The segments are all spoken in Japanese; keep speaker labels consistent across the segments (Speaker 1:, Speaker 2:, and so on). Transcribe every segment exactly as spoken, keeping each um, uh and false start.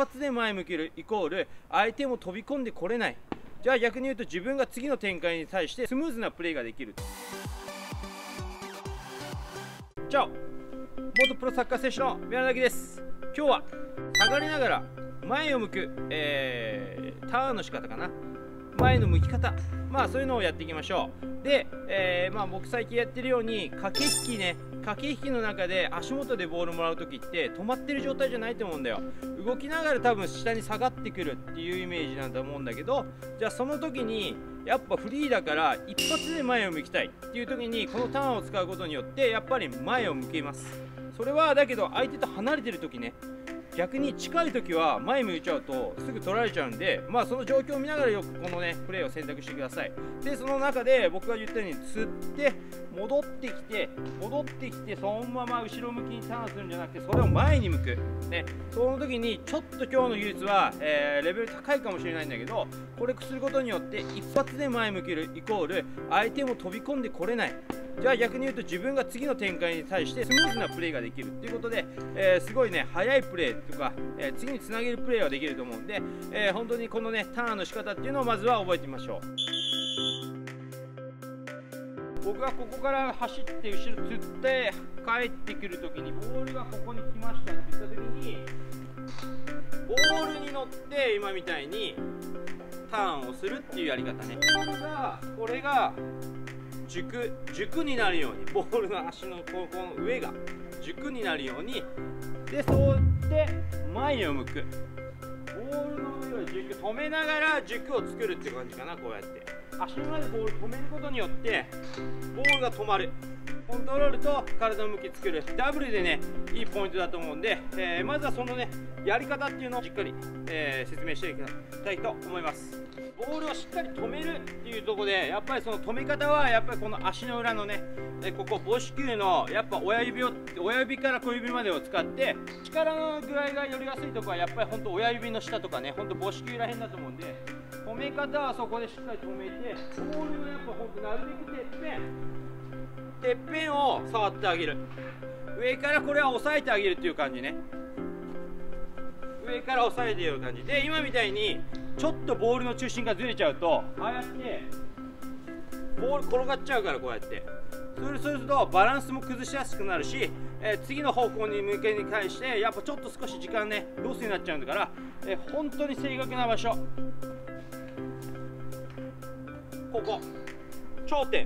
Speaker 1: 発で前向けるイコール相手も飛び込んでこれない。じゃあ逆に言うと自分が次の展開に対してスムーズなプレーができる。チャオ、元プロサッカー選手の宮崎です。今日は下がりながら前を向く、えー、ターンの仕方かな、前の向き方、まあそういうのをやっていきましょう。で、えーまあ、僕最近やってるように駆け引きね、駆け引きの中で足元でボールもらうときって止まってる状態じゃないと思うんだよ。動きながら多分下に下がってくるっていうイメージなんだと思うんだけど、じゃあその時にやっぱフリーだから一発で前を向きたいっていう時にこのターンを使うことによってやっぱり前を向けます。それはだけど相手と離れてる時ね、逆に近い時は前向いちゃうとすぐ取られちゃうんで、まあその状況を見ながらよくこのねプレーを選択してください。でその中で僕が言ったように釣って戻ってきて戻ってきてそのまま後ろ向きにターンするんじゃなくて、それを前に向くね。その時にちょっと今日の技術は、えー、レベル高いかもしれないんだけど、これすることによって一発で前向けるイコール相手も飛び込んでこれない。じゃあ逆に言うと自分が次の展開に対してスムーズなプレーができるということで、えー、すごいね速いプレーとか、えー、次につなげるプレーはできると思うんで、えー、本当にこのねターンの仕方っていうのをまずは覚えてみましょう。僕がここから走って後ろ釣って帰ってくるときにボールがここに来ましたって言ったときにボールに乗って今みたいにターンをするっていうやり方ね。ボールがこれが軸軸になるように、ボールの足のここの上が軸になるようにで、そうやって前を向く、ボールの上を軸止めながら軸を作るっていう感じかな。こうやって足の前でボール止めることによってボールが止まる、コントロールと体の向き作るダブルでねいいポイントだと思うんで、えー、まずはそのねやり方っていうのをしっかり、えー、説明していきたいと思います。ボールをしっかり止めるっていうところで、やっぱりその止め方はやっぱりこの足の裏のね、ここ母子球のやっぱ親指を親指から小指までを使って力の具合が寄りやすいところはやっぱり本当親指の下とかね、本当母子球らへんだと思うんで、止め方はそこでしっかり止めて、ボールのやっぱ本当なるべくてっぺんてっぺんを触ってあげる。上からこれは押さえてあげるっていう感じね。上から押さえている感じで、今みたいにちょっとボールの中心がずれちゃうと、ああやってボール転がっちゃうから、こうやってそうするとバランスも崩しやすくなるし、えー、次の方向に向けに対してやっぱちょっと少し時間ねロスになっちゃうんだから、えー、本当に正確な場所、ここ頂点、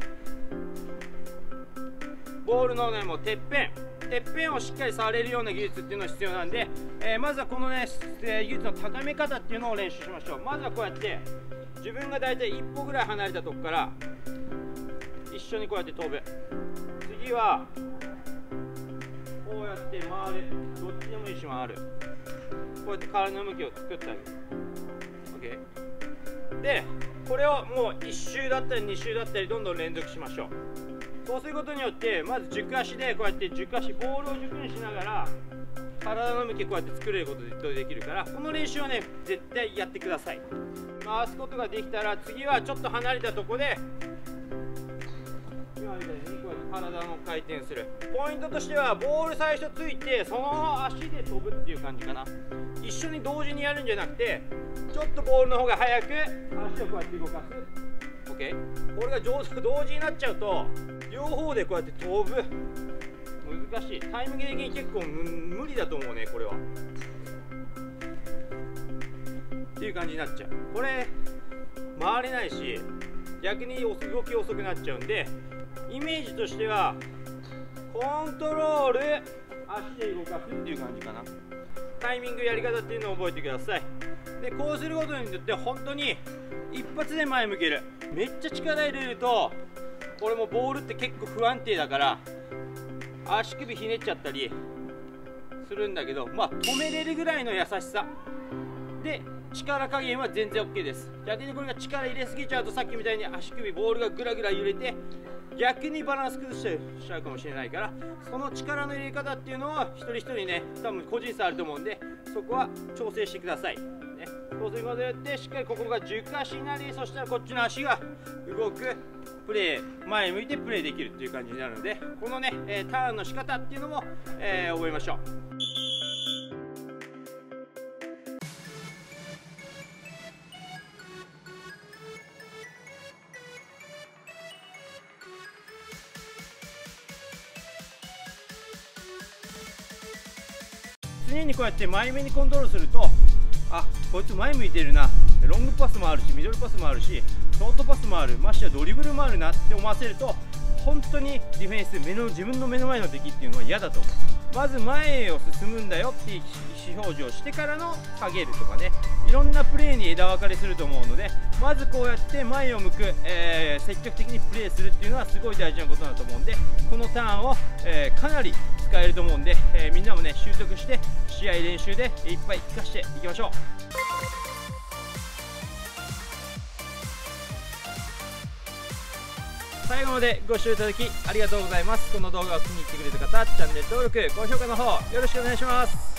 Speaker 1: ボールのねもうてっぺんてっぺんをしっかり触れるような技術っていうのが必要なんで、えー、まずはこのね、えー、技術の高め方っていうのを練習しましょう。まずはこうやって自分がだいたい一歩ぐらい離れたとこから一緒にこうやって飛ぶ。次はこうやって回る、どっちでもいいし回る、こうやって体の向きを作ってあげる。 OK で、これをもういっ周だったりに周だったりどんどん連続しましょう。そうすることによってまず軸足でこうやって軸足ボールを軸にしながら体の向きこうやって作れることができるから、この練習をね絶対やってください。回すことができたら次はちょっと離れたところで今みたいにこうやって体の回転する。ポイントとしてはボール最初ついてその足で飛ぶっていう感じかな。一緒に同時にやるんじゃなくて、ちょっとボールの方が速く足をこうやって動かす。OK、 これが上手同時になっちゃうと両方でこうやって飛ぶ、難しい、タイミング的に結構無理だと思うねこれはっていう感じになっちゃう。これ回れないし逆に動き遅くなっちゃうんで、イメージとしてはコントロール足で動かすっていう感じかな。タイミングやり方っていうのを覚えてください。でこうすることによって本当に一発で前向ける。めっちゃ力入れるとこれもボールって結構不安定だから足首ひねっちゃったりするんだけど、まあ止めれるぐらいの優しさで力加減は全然 OK です。逆にこれが力入れすぎちゃうとさっきみたいに足首ボールがぐらぐら揺れて逆にバランス崩しちゃうかもしれないから、その力の入れ方っていうのは一人一人ね多分個人差あると思うんで、そこは調整してください。ね、そうすることによってしっかりここが軸足になり、そしたらこっちの足が動くプレー、前向いてプレーできるっていう感じになるので、このね、えー、ターンの仕方っていうのも、えー、覚えましょう。 常にこうやって前目にコントロールすると、あ、こいつ前向いてるな、ロングパスもあるしミドルパスもあるしショートパスもある、ましてやドリブルもあるなって思わせると、本当にディフェンス目の自分の目の前の敵っていうのは嫌だと思う。まず前へを進むんだよっていう意思表示をしてからの下げるとかね、いろんなプレーに枝分かれすると思うので、まずこうやって前を向く、えー、積極的にプレーするっていうのはすごい大事なことだと思うんで、このターンを、えー、かなり使えると思うんで、えー、みんなもね習得して試合練習でいっぱい活かしていきましょう。最後までご視聴いただきありがとうございます。この動画を気に入ってくれた方、チャンネル登録、高評価の方よろしくお願いします。